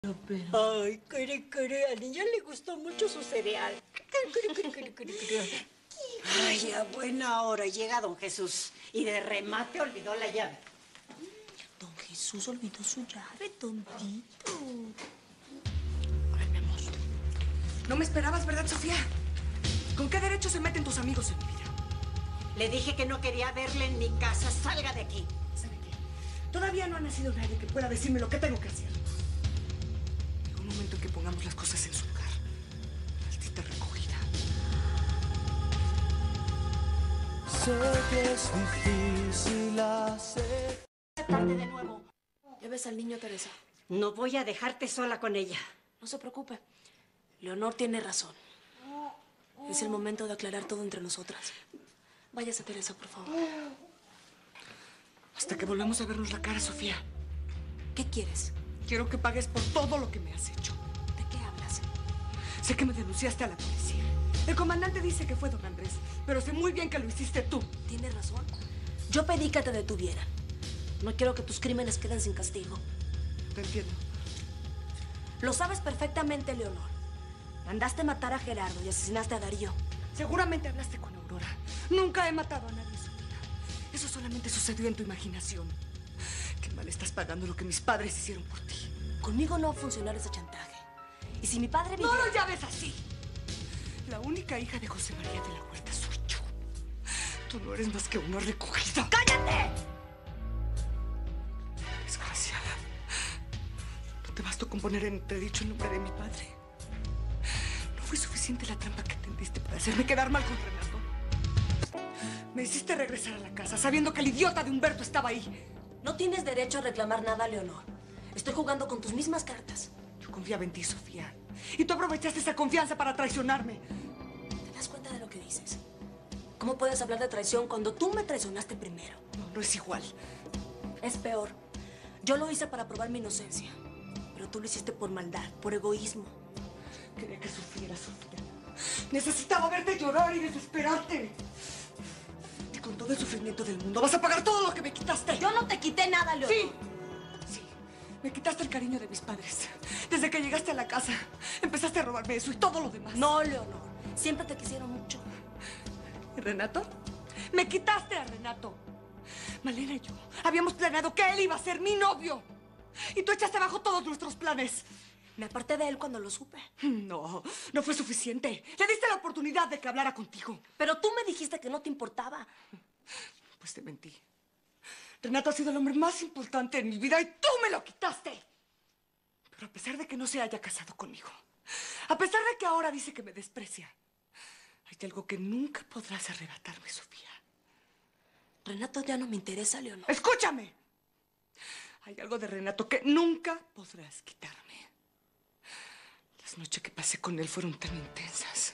Ay, a niña le gustó mucho su cereal. Ay, a buena hora llega don Jesús y de remate olvidó la llave. Don Jesús olvidó su llave, tontito. Ay, mi amor. No me esperabas, ¿verdad, Sofía? ¿Con qué derecho se meten tus amigos en mi vida? Le dije que no quería verle en mi casa. Salga de aquí. ¿Sabe qué? Todavía no ha nacido nadie que pueda decirme lo que tengo que hacer. Llega un momento en que pongamos las cosas en su lugar. Maldita recogida. Sé que es difícil hacer. Tarde de nuevo. ¿Ya ves al niño, Teresa? No voy a dejarte sola con ella. No se preocupe. Leonor tiene razón. Es el momento de aclarar todo entre nosotras. Váyase, Teresa, por favor. Hasta que volvamos a vernos la cara, Sofía. ¿Qué quieres? Quiero que pagues por todo lo que me has hecho. ¿De qué hablas? Sé que me denunciaste a la policía. El comandante dice que fue don Andrés, pero sé muy bien que lo hiciste tú. Tienes razón. Yo pedí que te detuvieran. No quiero que tus crímenes queden sin castigo. Te entiendo. Lo sabes perfectamente, Leonor. Mandaste matar a Gerardo y asesinaste a Darío. Seguramente hablaste con Aurora. Nunca he matado a nadie, Sofía. Eso solamente sucedió en tu imaginación. Qué mal estás pagando lo que mis padres hicieron por ti. Conmigo no va a funcionar ese chantaje. Y si mi padre ¡No viviera... lo llames así! La única hija de José María de la Huerta soy yo. Tú no eres más que una recogida. ¡Cállate! Desgraciada. ¿No te bastó con poner en entredicho el nombre de mi padre? ¿No fue suficiente la trampa que tendiste para hacerme quedar mal con Renato? Me hiciste regresar a la casa sabiendo que el idiota de Humberto estaba ahí. No tienes derecho a reclamar nada, Leonor. Estoy jugando con tus mismas cartas. Yo confiaba en ti, Sofía. Y tú aprovechaste esa confianza para traicionarme. ¿Te das cuenta de lo que dices? ¿Cómo puedes hablar de traición cuando tú me traicionaste primero? No, no es igual. Es peor. Yo lo hice para probar mi inocencia. Pero tú lo hiciste por maldad, por egoísmo. Quería que sufrieras, Sofía. Necesitaba verte llorar y desesperarte. Y con todo el sufrimiento del mundo vas a pagar todo lo que me quitaste. Yo no te quité nada, Leonor. Sí, sí. Me quitaste el cariño de mis padres. Desde que llegaste a la casa, empezaste a robarme eso y todo lo demás. No, Leonor. Siempre te quisieron mucho. ¿Y Renato? Me quitaste a Renato. Malena y yo habíamos planeado que él iba a ser mi novio. Y tú echaste abajo todos nuestros planes. Me aparté de él cuando lo supe. No, no fue suficiente. Le diste la oportunidad de que hablara contigo. Pero tú me dijiste que no te importaba. Pues te mentí. Renato ha sido el hombre más importante en mi vida y tú me lo quitaste. Pero a pesar de que no se haya casado conmigo, a pesar de que ahora dice que me desprecia, hay algo que nunca podrás arrebatarme, Sofía. Renato ya no me interesa, Leonor. ¡Escúchame! Hay algo de Renato que nunca podrás quitarme. Las noches que pasé con él fueron tan intensas.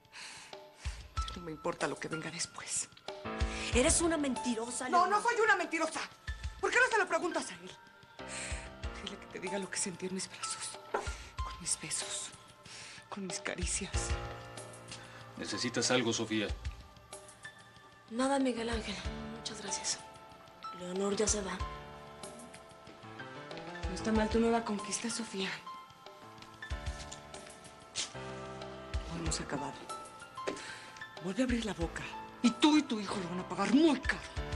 No me importa lo que venga después. Eres una mentirosa, No, Leonor. no soy una mentirosa. ¿Por qué no se lo preguntas a él? Dile que te diga lo que sentí en mis brazos, con mis besos, con mis caricias. ¿Necesitas algo, Sofía? Nada, Miguel Ángel. Muchas gracias. Leonor ya se va. No está mal tu nueva conquista, Sofía. No hemos acabado. Vuelve a abrir la boca y tú y tu hijo lo van a pagar muy caro.